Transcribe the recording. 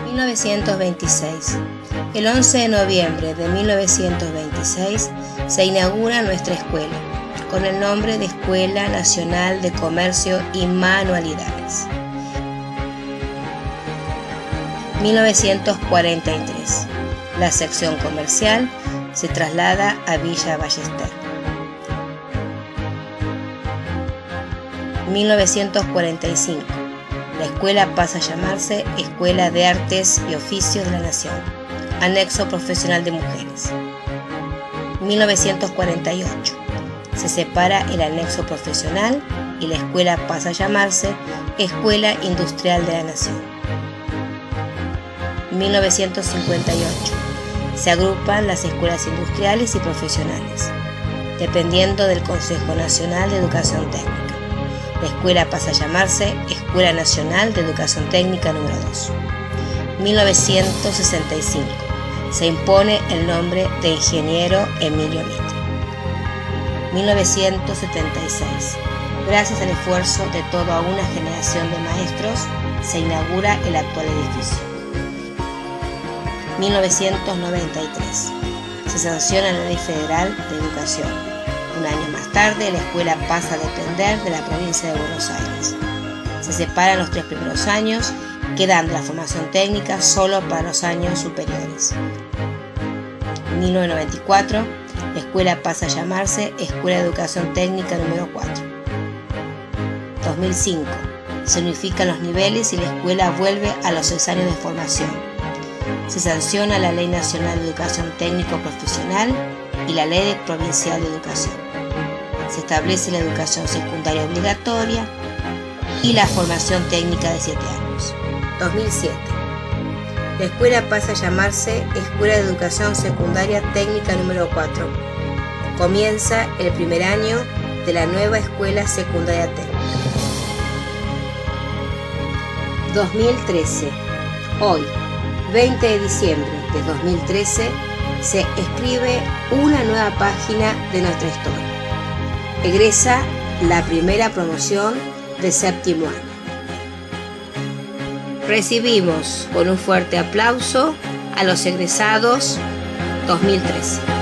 1926. El 11 de noviembre de 1926 se inaugura nuestra escuela, con el nombre de Escuela Nacional de Comercio y Manualidades. 1943. La sección comercial se traslada a Villa Ballester. 1945. La escuela pasa a llamarse Escuela de Artes y Oficios de la Nación, Anexo Profesional de Mujeres. 1948. Se separa el anexo profesional y la escuela pasa a llamarse Escuela Industrial de la Nación. 1958. Se agrupan las escuelas industriales y profesionales, dependiendo del Consejo Nacional de Educación Técnica. La escuela pasa a llamarse Escuela Nacional de Educación Técnica número 2. 1965. Se impone el nombre de Ingeniero Emilio Mitre. 1976. Gracias al esfuerzo de toda una generación de maestros, se inaugura el actual edificio. 1993. Se sanciona la Ley Federal de Educación. Un año más tarde, la escuela pasa a depender de la provincia de Buenos Aires. Se separan los 3 primeros años, quedando la formación técnica solo para los años superiores. En 1994, la escuela pasa a llamarse Escuela de Educación Técnica número 4. 2005. Se unifican los niveles y la escuela vuelve a los 6 años de formación. Se sanciona la Ley Nacional de Educación Técnico Profesional y la Ley Provincial de Educación. Se establece la educación secundaria obligatoria y la formación técnica de 7 años. 2007. La escuela pasa a llamarse Escuela de Educación Secundaria Técnica número 4. Comienza el primer año de la nueva Escuela Secundaria Técnica. 2013. Hoy, 20 de diciembre de 2013, se escribe una nueva página de nuestra historia. Egresa la primera promoción de 7º año. Recibimos con un fuerte aplauso a los egresados 2013.